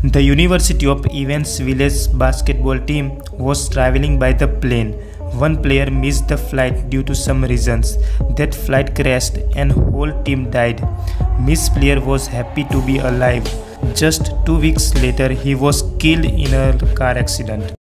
The University of Evansville's basketball team was traveling by the plane. One player missed the flight due to some reasons. That flight crashed and whole team died. Miss player was happy to be alive. Just 2 weeks later, he was killed in a car accident.